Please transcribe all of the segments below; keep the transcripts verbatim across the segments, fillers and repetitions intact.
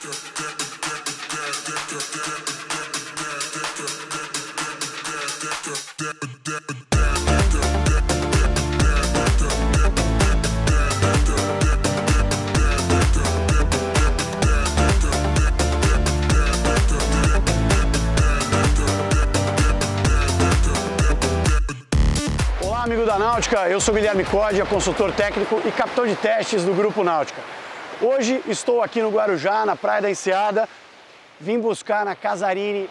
Amigo da Náutica, eu sou Guilherme Códia, consultor técnico e capitão de testes do Grupo Náutica. Hoje estou aqui no Guarujá, na Praia da Enseada, vim buscar na Casarini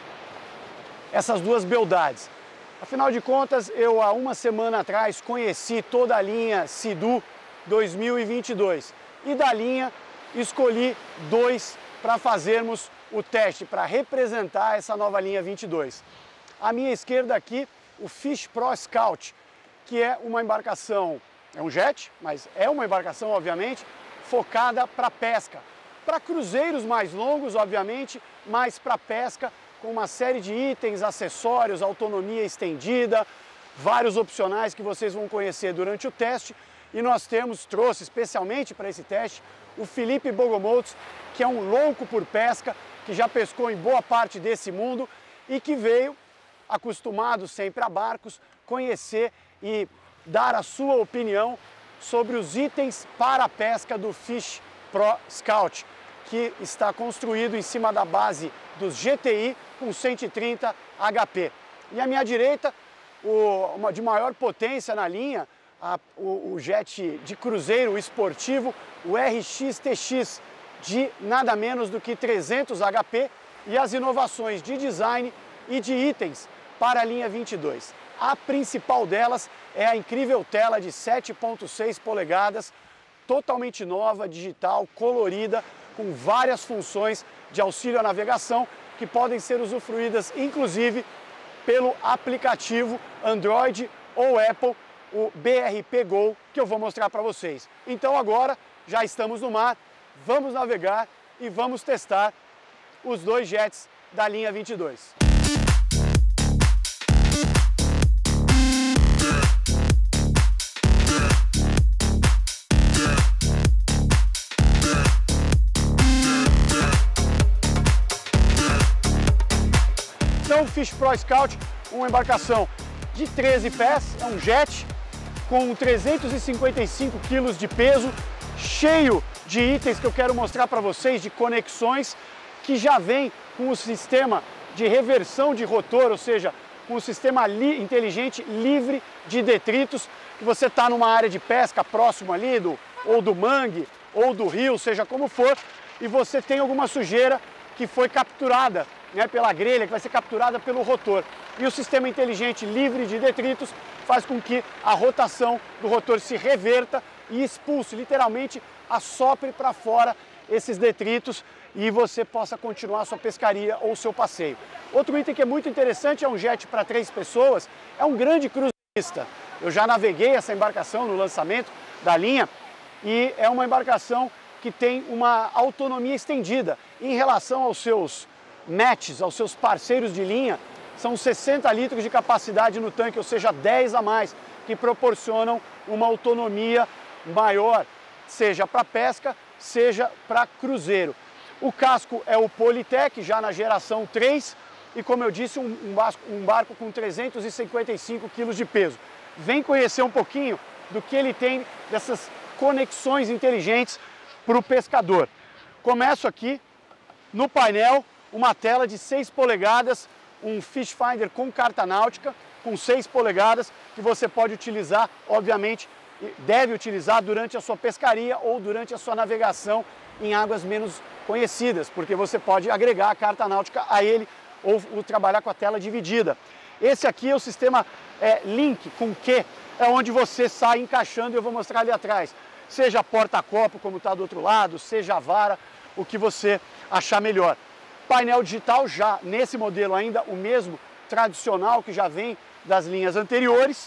essas duas beldades. Afinal de contas, eu há uma semana atrás conheci toda a linha Sea-Doo dois mil e vinte e dois e da linha escolhi dois para fazermos o teste, para representar essa nova linha vinte e dois. À minha esquerda aqui, o Fish Pro Scout, que é uma embarcação, é um jet, mas é uma embarcação, obviamente, focada para pesca. Para cruzeiros mais longos, obviamente, mas para pesca, com uma série de itens, acessórios, autonomia estendida, vários opcionais que vocês vão conhecer durante o teste. E nós temos, trouxe especialmente para esse teste, o Felipe Bogomoltz, que é um louco por pesca, que já pescou em boa parte desse mundo e que veio, acostumado sempre a barcos, conhecer e dar a sua opinião sobre os itens para a pesca do Fish Pro Scout, que está construído em cima da base dos G T I com cento e trinta H P. E à minha direita, o, uma de maior potência na linha, a, o, o jet de cruzeiro esportivo, o R X T X, de nada menos do que trezentos H P, e as inovações de design e de itens para a linha vinte e dois. A principal delas é a incrível tela de sete ponto seis polegadas, totalmente nova, digital, colorida, com várias funções de auxílio à navegação que podem ser usufruídas, inclusive, pelo aplicativo Android ou Apple, o B R P Go, que eu vou mostrar para vocês. Então agora já estamos no mar, vamos navegar e vamos testar os dois jets da linha vinte e dois. Então, o Fish Pro Scout, uma embarcação de treze pés, é um jet com trezentos e cinquenta e cinco quilos de peso, cheio de itens que eu quero mostrar para vocês, de conexões, que já vem com o sistema de reversão de rotor, ou seja, com o sistema li inteligente livre de detritos, que você está numa área de pesca próximo ali, do, ou do mangue, ou do rio, seja como for, e você tem alguma sujeira que foi capturada, né, pela grelha, que vai ser capturada pelo rotor. E o sistema inteligente livre de detritos faz com que a rotação do rotor se reverta e expulse, literalmente assopre para fora esses detritos e você possa continuar a sua pescaria ou seu passeio. Outro item que é muito interessante é um jet para três pessoas, é um grande cruzeirista. Eu já naveguei essa embarcação no lançamento da linha e é uma embarcação que tem uma autonomia estendida em relação aos seus matches, aos seus parceiros de linha. São sessenta litros de capacidade no tanque, ou seja, dez a mais, que proporcionam uma autonomia maior, seja para pesca, seja para cruzeiro. O casco é o Polytech, já na geração três, e como eu disse, um, um, barco, um barco com trezentos e cinquenta e cinco quilos de peso. Vem conhecer um pouquinho do que ele tem dessas conexões inteligentes para o pescador. Começo aqui no painel, uma tela de seis polegadas, um Fish Finder com carta náutica, com seis polegadas, que você pode utilizar, obviamente, deve utilizar durante a sua pescaria ou durante a sua navegação em águas menos conhecidas, porque você pode agregar a carta náutica a ele ou, ou trabalhar com a tela dividida. Esse aqui é o sistema é, Link com Q, é onde você sai encaixando, eu vou mostrar ali atrás. Seja porta-copo, como está do outro lado, seja a vara, o que você achar melhor. Painel digital já nesse modelo ainda o mesmo tradicional que já vem das linhas anteriores.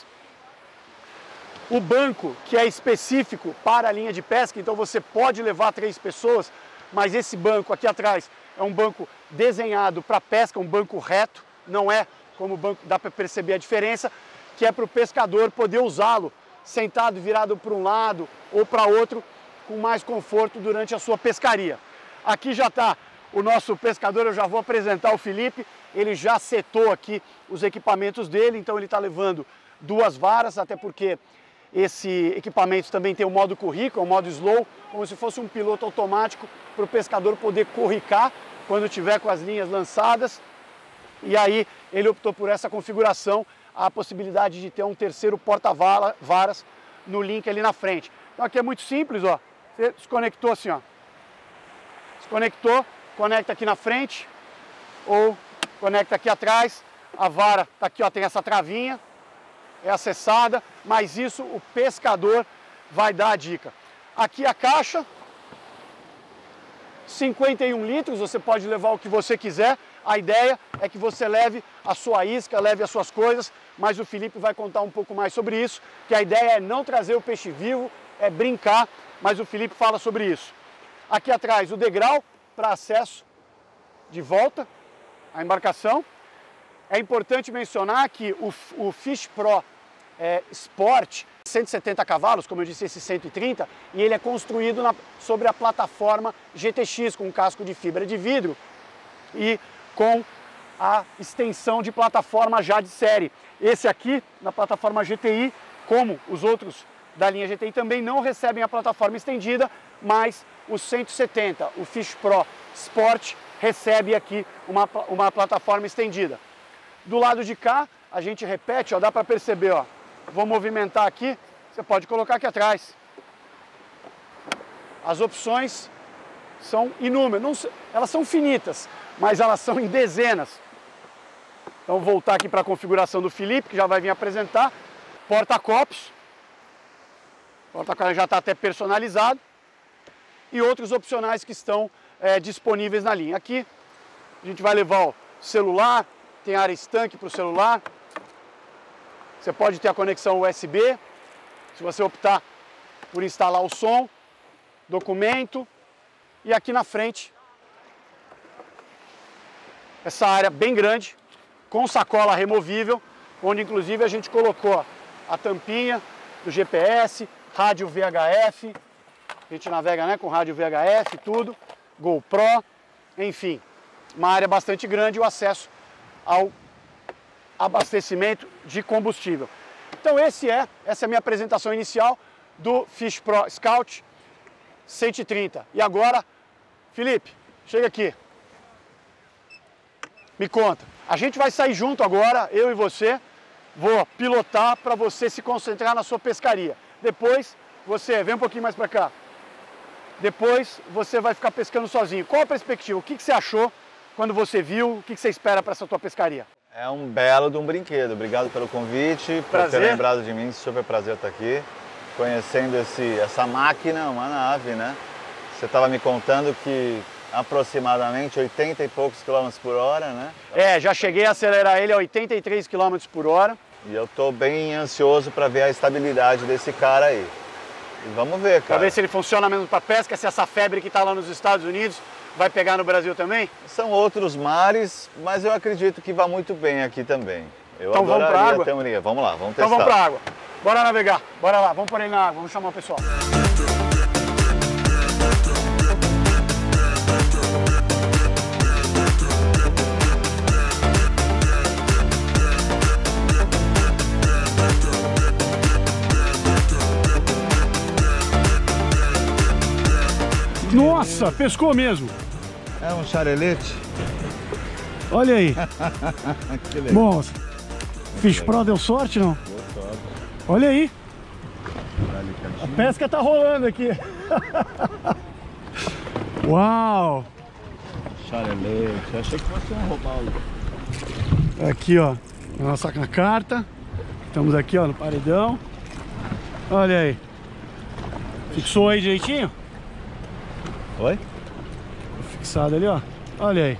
O banco que é específico para a linha de pesca, então você pode levar três pessoas, mas esse banco aqui atrás é um banco desenhado para pesca, um banco reto, não é como o banco, dá para perceber a diferença, que é para o pescador poder usá-lo sentado, virado para um lado ou para outro, com mais conforto durante a sua pescaria. Aqui já está o nosso pescador, eu já vou apresentar o Felipe. Ele já setou aqui os equipamentos dele, então ele está levando duas varas, até porque esse equipamento também tem o modo currica, o modo slow, como se fosse um piloto automático para o pescador poder curricar quando tiver com as linhas lançadas. E aí ele optou por essa configuração, a possibilidade de ter um terceiro porta-varas no link ali na frente. Então aqui é muito simples, ó. Você desconectou assim, ó. Desconectou, conecta aqui na frente ou conecta aqui atrás. A vara tá aqui, ó, tem essa travinha, é acessada, mas isso o pescador vai dar a dica. Aqui a caixa, cinquenta e um litros, você pode levar o que você quiser. A ideia é que você leve a sua isca, leve as suas coisas, mas o Felipe vai contar um pouco mais sobre isso, que a ideia é não trazer o peixe vivo, é brincar, mas o Felipe fala sobre isso. Aqui atrás o degrau para acesso de volta à embarcação. É importante mencionar que o, o Fish Pro é, Sport, cento e setenta cavalos, como eu disse, esse cento e trinta, e ele é construído na, sobre a plataforma G T X, com um casco de fibra de vidro e com a extensão de plataforma já de série. Esse aqui, na plataforma G T I, como os outros da linha G T I, também não recebem a plataforma estendida, mas o cento e setenta, o Fish Pro Sport, recebe aqui uma, uma plataforma estendida. Do lado de cá, a gente repete, ó, dá para perceber, ó, vou movimentar aqui, você pode colocar aqui atrás. As opções são inúmeras, não, elas são finitas, mas elas são em dezenas. Então, vou voltar aqui para a configuração do Felipe, que já vai vir apresentar. Porta-copos, porta-copos já está até personalizado, e outros opcionais que estão é, disponíveis na linha. Aqui, a gente vai levar o celular, tem área estanque para o celular, você pode ter a conexão U S B, se você optar por instalar o som, documento, e aqui na frente, essa área bem grande, com sacola removível, onde inclusive a gente colocou a tampinha do G P S, rádio V H F, a gente navega, né, com rádio V H F e tudo, GoPro, enfim, uma área bastante grande e o acesso ao abastecimento de combustível. Então esse é, essa é a minha apresentação inicial do Fish Pro Scout cento e trinta. E agora, Felipe, chega aqui. Me conta. A gente vai sair junto agora, eu e você. Vou pilotar para você se concentrar na sua pescaria. Depois, você, vem um pouquinho mais para cá. Depois, você vai ficar pescando sozinho. Qual a perspectiva? O que, que você achou quando você viu? O que, que você espera para essa tua pescaria? É um belo de um brinquedo. Obrigado pelo convite, prazer. por ter lembrado de mim. Super prazer estar aqui. Conhecendo esse, essa máquina, uma nave, né? Você estava me contando que aproximadamente oitenta e poucos quilômetros por hora, né? É, já cheguei a acelerar ele a oitenta e três quilômetros por hora. E eu estou bem ansioso para ver a estabilidade desse cara aí. E vamos ver, cara. Para ver se ele funciona mesmo para pesca, se essa febre que está lá nos Estados Unidos vai pegar no Brasil também? São outros mares, mas eu acredito que vai muito bem aqui também. Eu então vamos para a água? Ter um... Vamos lá, vamos testar. Então vamos para a água. Bora navegar, bora lá, vamos pôr ele na água, vamos chamar o pessoal. Nossa, pescou mesmo. É um charelete. Olha aí. Que legal. Bom, Fish Pro deu sorte, não? Deu sorte. Olha aí. A pesca tá rolando aqui. Uau. Charelete. Achei que fosse um robalo. Aqui, ó. Nossa carta. Estamos aqui, ó, no paredão. Olha aí. Fixou aí direitinho? Oi? Fixado ali, ó. Olha aí.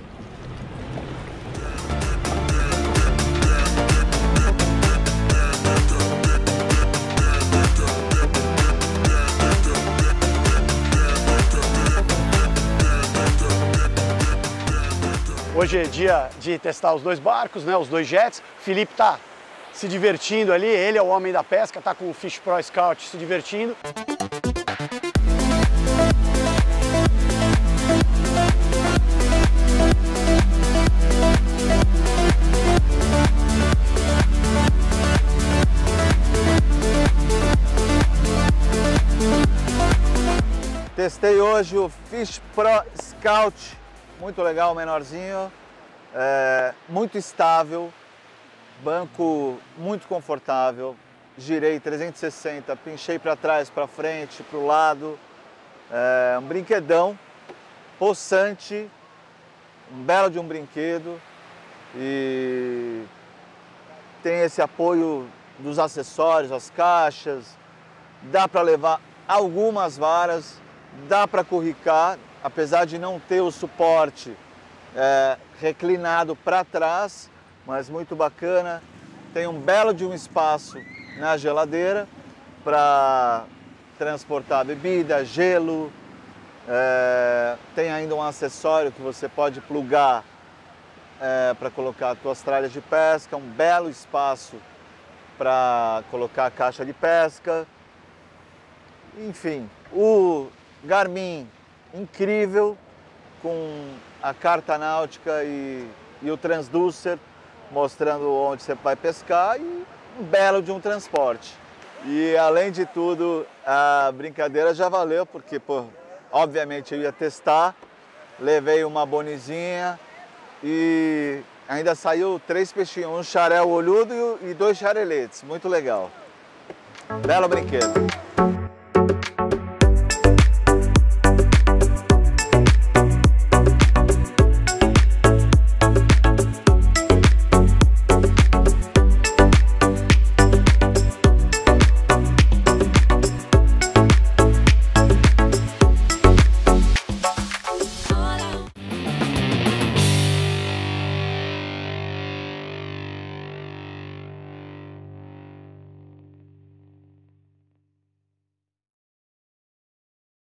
Hoje é dia de testar os dois barcos, né, os dois jets. O Felipe tá se divertindo ali, ele é o homem da pesca, tá com o Fish Pro Scout se divertindo. Testei hoje o Fish Pro Scout, muito legal, menorzinho, é, muito estável, banco muito confortável, girei trezentos e sessenta, pinchei para trás, para frente, para o lado, é, um brinquedão, possante, um belo de um brinquedo e tem esse apoio dos acessórios, as caixas, dá para levar algumas varas, dá para curricar, apesar de não ter o suporte é, reclinado para trás, mas muito bacana. Tem um belo de um espaço na geladeira para transportar bebida, gelo. É, tem ainda um acessório que você pode plugar é, para colocar as suas tralhas de pesca, um belo espaço para colocar a caixa de pesca. Enfim, o Garmin incrível, com a carta náutica e, e o transducer mostrando onde você vai pescar e um belo de um transporte. E além de tudo, a brincadeira já valeu, porque pô, obviamente eu ia testar, levei uma bonizinha e ainda saiu três peixinhos, um xarel olhudo e dois xareletes, muito legal. Belo brinquedo.